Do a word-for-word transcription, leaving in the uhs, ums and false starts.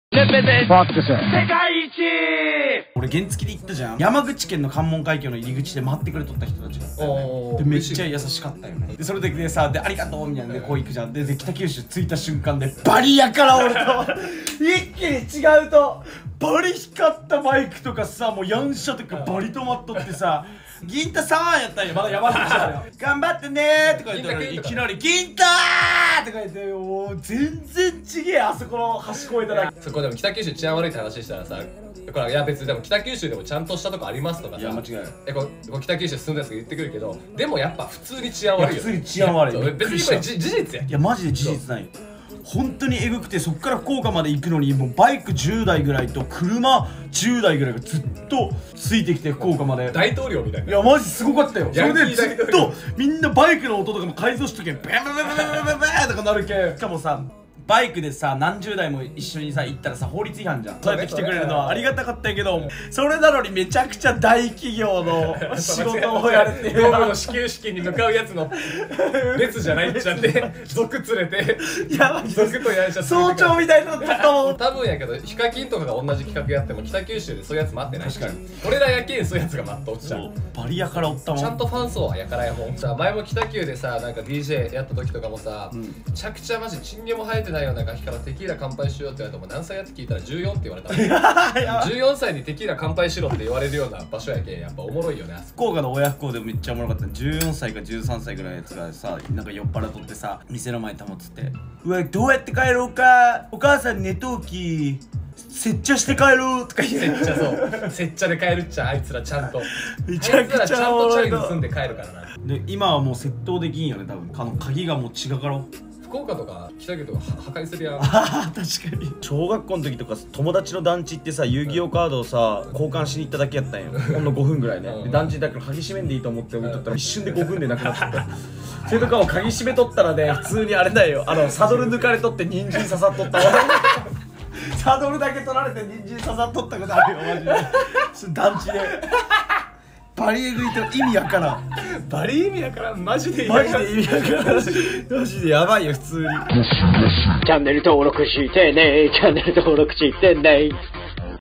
レペゼンファックス世界一。 俺原付で行ったじゃん。山口県の関門海峡の入り口で待ってくれとった人たちがでめっちゃ優しかったよね。でそれでさでありがとうみたいなでこう行くじゃん。でで北九州着いた瞬間でバリやから俺と一気に違うとバリ光ったバイクとかさもうヤン車とかバリ止まっとってさ銀太さんやったんよ。まだ山口だよ。頑張ってねーとか言ったらいきなり銀太ーとか言ってもう全然ちげえあそこの橋越えたら。 そこでも北九州治安悪いって話したらさ、これいや別にでも北九州でもちゃんとしたとこありますとかさ、 いや間違いない。 えここ北九州住んだやつが言ってくるけど、でもやっぱ普通に治安悪いよ。 普通に治安悪い。 そう別にこれ事実や。 いやマジで事実ないよ。本当にエグくてそっから福岡まで行くのにもうバイクじゅうだいぐらいと車じゅうだいぐらいがずっとついてきて福岡まで。 大統領みたいな。 いやマジすごかったよ。そヤンキーれでずっとみんなバイクの音とかも改造しとけんベンベンベンベンベンベンベンとかなるけん。しかもさバイクでさ何十台も一緒にさ行ったらさ法律違反じゃん。そうやって来てくれるのはありがたかったんやけど、それなのにめちゃくちゃ大企業の仕事をやれて道路の始球式に向かうやつの列じゃないっちゃって族連れていやマジで族とやんちゃ早朝みたいなのとかも多分やけどヒカキンとかが同じ企画やっても北九州でそういうやつ待ってない。確かに俺らやけんそういうやつが待っとっちゃう。 バリアからおったもん。 ちゃんとファン層はやからやもん。さ前も北九でさなんか ディージェー やった時とかもさ、うん、めちゃくちゃマジチンゲも生えてないようなガキからテキーラ乾杯しようって言われても何歳やって聞いたらじゅうよんって言われたじゅうよんさいにテキーラ乾杯しろって言われるような場所やけんやっぱおもろいよね。 福岡の親不孝でもめっちゃおもろかった。じゅうよんさいかじゅうさんさいぐらいのやつがさなんか酔っ払っとってさ店の前に保つって「うわどうやって帰ろうかお母さん寝とうきせっちゃして帰ろう」とか言う。せっちゃそうせっちゃで帰るっちゃあいつらちゃんとめちゃくちゃちゃんとチャリ盗んで帰るからな。 で今はもう窃盗できんよね多分。あの鍵がもう違うから福岡とか北九とか破壊するやん。 あ確かに。小学校の時とか友達の団地行ってさ遊戯王カードをさ交換しに行っただけやったんよほんのごふんぐらいね。で団地だから鍵閉めんでいいと思って置いとったら一瞬でごふんでなくなっちゃったそれとかも鍵閉めとったらね普通にあれだよあのサドル抜かれとって人参刺さっとったわサドルだけ取られて人参刺さっとったことあるよマジで団地でバリエグいと意味わからん。 バリ意味やからんマジでマジで意味わからんマジでやばいよ普通に。 チャンネル登録してねチャンネル登録してね